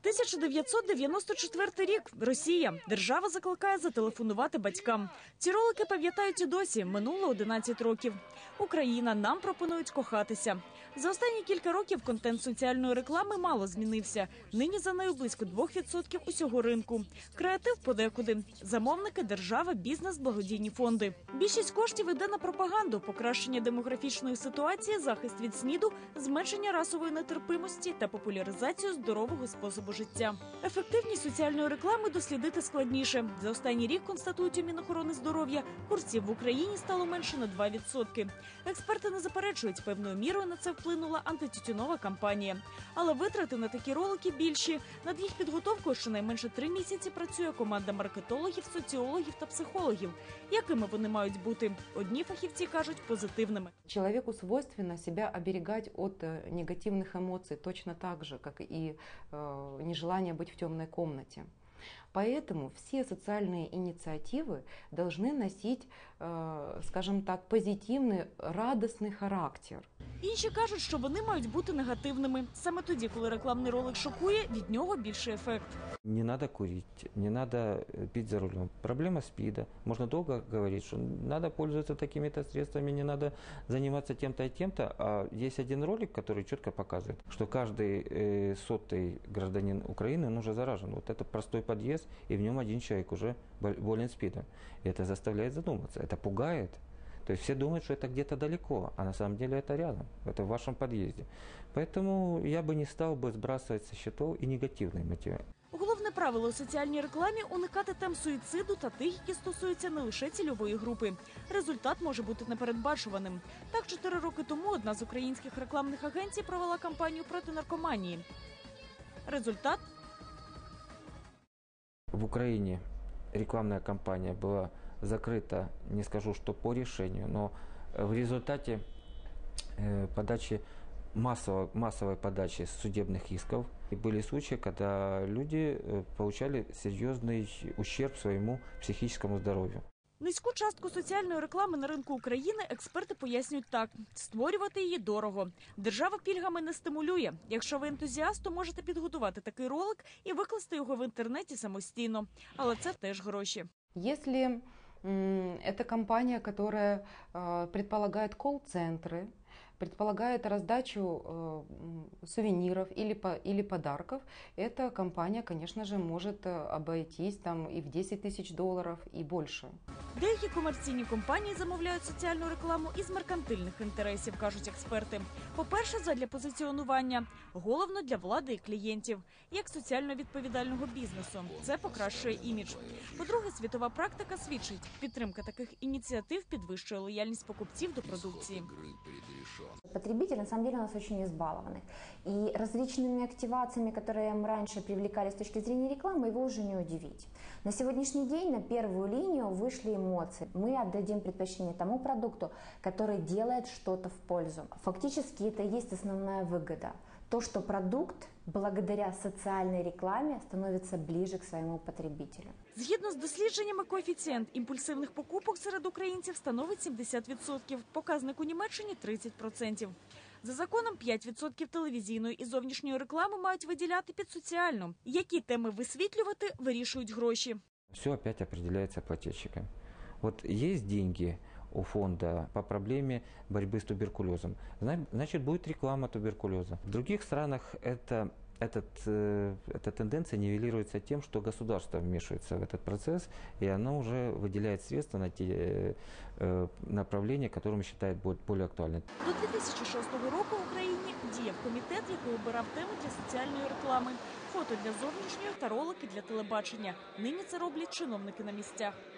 1994 рік. Росія. Держава закликає зателефонувати батькам. Ці ролики пам'ятають і досі. Минуло 11 років. Україна. Нам пропонують кохатися. За останні кілька років контент соціальної реклами мало змінився. Нині за нею близько 2% усього ринку. Креатив подекуди. Замовники, держава, бізнес, благодійні фонди. Більшість коштів йде на пропаганду, покращення демографічної ситуації, захист від СНІДу, зменшення расової нетерпимості та популяризацію здорового способу життя. Ефективність соціальної реклами дослідити складніше. За останній рік, констатують у Мінохорони здоров'я, курців в Україні стало менше на 2%. Експерти не заперечують, певною мірою на це вплинула антитютюнова кампанія. Але витрати на такі ролики більші. Над їх підготовкою щонайменше 3 місяці працює команда маркетологів, соціологів та психологів. Якими вони мають бути? Одні фахівці кажуть – позитивними. Человеку свойственно себя оберегать от негативных эмоций точно так же, как и нежелание быть в темной комнате. Поэтому все социальные инициативы должны носить, скажем так, позитивный, радостный характер. Інші кажуть, що вони мають бути негативними. Саме тоді, коли рекламний ролик шокує, від нього більший ефект. Не надо курить, не надо пить за рулем. Проблема СПИДа. Можно долго говорить, что надо пользоваться такими-то средствами, не надо заниматься тем-то и тем-то. А есть один ролик, который четко показывает, что каждый сотый гражданин Украины, он уже заражен. Вот это простой подъезд, и в нем один человек уже болен СПИДом. И это заставляет задуматься, это пугает. То есть все думают, что это где-то далеко, а на самом деле это рядом, это в вашем подъезде. Поэтому я бы не стал бы сбрасывать со счетов и негативные мотивы. Головне правило у соціальній рекламі – уникати тем суїциду та тих, які стосуються не лише цільової групи. Результат може бути непередбачуваним. Так, 4 роки тому одна з українських рекламних агенцій провела кампанію проти наркоманії. Результат? В Украине рекламная кампания была закрыта, не скажу, что по решению, но в результате подачи массовой подачи судебных исков. И были случаи, когда люди получали серьезный ущерб своему психическому здоровью. Низьку частку соціальної реклами на ринку України експерти пояснюють так – створювати її дорого. Держава пільгами не стимулює. Якщо ви ентузіаст, то можете підготувати такий ролик і викласти його в інтернеті самостійно. Але це теж гроші. Если это компания, которая предполагает колл-центры, предполагает раздачу сувениров или подарков, эта компания, конечно же, может обойтись там и в $10 000, и больше. Деякі комерційні компанії замовляють соціальну рекламу із меркантильних інтересів, кажуть експерти. По-перше, задля позиціонування. Головно для влади і клієнтів. Як соціально відповідального бізнесу. Це покращує імідж. По-друге, світова практика свідчить. Підтримка таких ініціатив підвищує лояльність покупців до продукції. Потребители, на самом деле, у нас очень избалованы. И различными активациями, которые мы раньше привлекали с точки зрения рекламы, его уже не удивить. На сегодняшний день на первую линию вышли эмоции. Мы отдадим предпочтение тому продукту, который делает что-то в пользу. Фактически это и есть основная выгода. То, что продукт благодаря соціальній рекламі становиться ближе к своєму потребителю. Згідно з дослідженнями, коефіцієнт імпульсивних покупок серед українців становить 70%, показник у Німеччині – 30%. За законом 5% телевізійної і зовнішньої реклами мають виділяти під соціальну. Які теми висвітлювати, вирішують гроші. Все опять определяется плательщиком. Вот есть деньги у фонда по проблеме борьбы с туберкулезом, значит, будет реклама туберкулеза. В других странах эта тенденция нивелируется тем, что государство вмешивается в этот процесс, и оно уже выделяет средства на те направления, которые считает более актуальными. До 2006 року в Україні діяв комітет, який обирав теми для соціальної реклами, фото для зовнішньої та ролики для телебачення. Нині це роблять чиновники на місцях.